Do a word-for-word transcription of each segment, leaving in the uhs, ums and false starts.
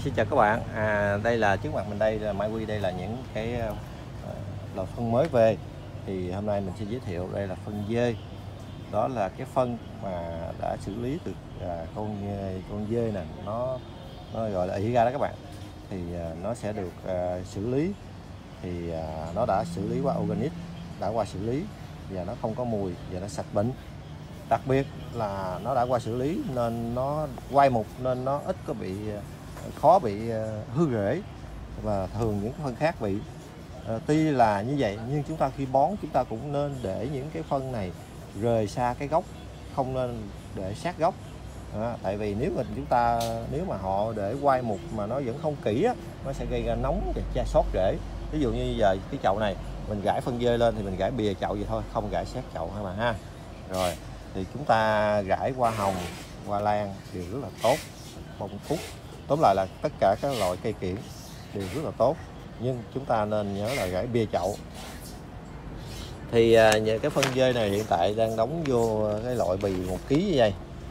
xin chào các bạn. À, đây là trước mặt mình đây là Mai Quy, đây là những cái uh, loại phân mới về. Thì hôm nay mình sẽ giới thiệu đây là phân dê. Đó là cái phân mà đã xử lý từ à, con con dê nè, nó nó gọi là ỉ ra đó các bạn. Thì à, nó sẽ được à, xử lý, thì à, nó đã xử lý qua organic, đã qua xử lý và nó không có mùi và nó sạch bệnh. Đặc biệt là nó đã qua xử lý nên nó quay mục, nên nó ít có bị khó bị hư rễ, và thường những phân khác bị. À, tuy là như vậy nhưng chúng ta khi bón chúng ta cũng nên để những cái phân này rời xa cái gốc, không nên để sát gốc. À, tại vì nếu mà chúng ta nếu mà họ để quay mục mà nó vẫn không kỹ á, nó sẽ gây ra nóng và cha sót rễ. Ví dụ như giờ cái chậu này mình rải phân dê lên thì mình rải bìa chậu vậy thôi, không rải sát chậu ha bạn ha. Rồi thì chúng ta rải hoa hồng, hoa lan đều rất là tốt, bông cúc, tóm lại là tất cả các loại cây kiểng đều rất là tốt, nhưng chúng ta nên nhớ là rải bìa chậu. Thì à, cái phân dê này hiện tại đang đóng vô cái loại bì một ký như vậy,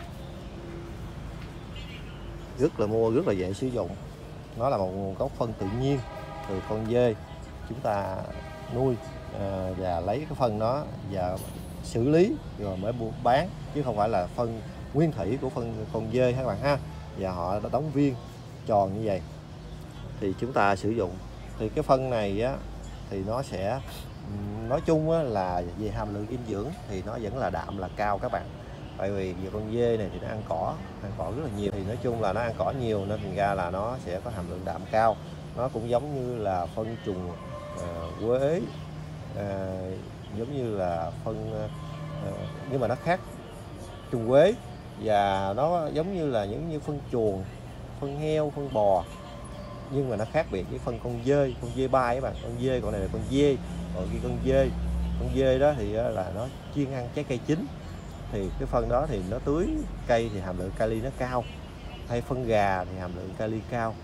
rất là mua rất là dễ sử dụng. Nó là một nguồn gốc phân tự nhiên từ con dê, chúng ta nuôi à, và lấy cái phân đó và xử lý rồi mới buôn bán, chứ không phải là phân nguyên thủy của phân con dê các bạn ha. Và họ đã đóng viên tròn như vậy thì chúng ta sử dụng. Thì cái phân này á thì nó sẽ nói chung á, là về hàm lượng dinh dưỡng thì nó vẫn là đạm, là cao các bạn. Tại vì con dê này thì nó ăn cỏ, ăn cỏ rất là nhiều, thì nói chung là nó ăn cỏ nhiều nên thành ra là nó sẽ có hàm lượng đạm cao. Nó cũng giống như là phân trùng uh, quế, uh, giống như là phân uh, nhưng mà nó khác trùng quế, và nó giống như là những như phân chuồng, phân heo, phân bò, nhưng mà nó khác biệt với phân con dê, con dê bai các bạn. Con dê còn này là con dê, còn khi con dê con dê đó thì là nó chuyên ăn trái cây chín, thì cái phân đó thì nó tưới cây thì hàm lượng kali nó cao, hay phân gà thì hàm lượng kali cao.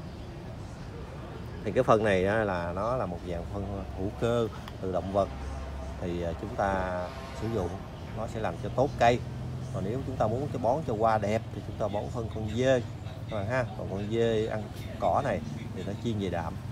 Thì cái phân này là nó là một dạng phân hữu cơ từ động vật, thì chúng ta sử dụng nó sẽ làm cho tốt cây. Còn nếu chúng ta muốn cho bón cho hoa đẹp thì chúng ta bón phân con dê các bạn ha. Còn con dê ăn cỏ này thì nó chuyên về đạm.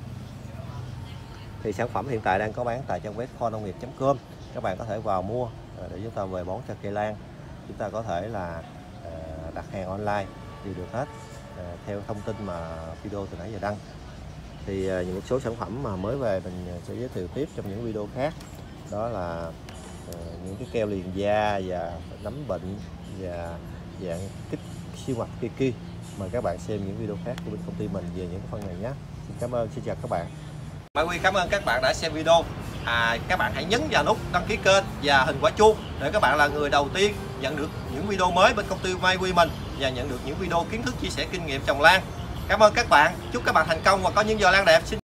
Thì sản phẩm hiện tại đang có bán tại trang web kho nông nghiệp chấm com, các bạn có thể vào mua để chúng ta về bón cho cây lan. Chúng ta có thể là đặt hàng online đều được hết, theo thông tin mà video từ nãy giờ đăng. Thì những số sản phẩm mà mới về mình sẽ giới thiệu tiếp trong những video khác, đó là những cái keo liền da và nấm bệnh và dạng kích siêu mặt Kiki. Mời các bạn xem những video khác của bên công ty mình về những phân này nhé. Xin cảm ơn, xin chào các bạn. Mai Quy cảm ơn các bạn đã xem video. À, các bạn hãy nhấn vào nút đăng ký kênh và hình quả chuông để các bạn là người đầu tiên nhận được những video mới bên công ty Mai Quy mình, và nhận được những video kiến thức chia sẻ kinh nghiệm trồng lan. Cảm ơn các bạn, chúc các bạn thành công và có những giò lan đẹp. Xin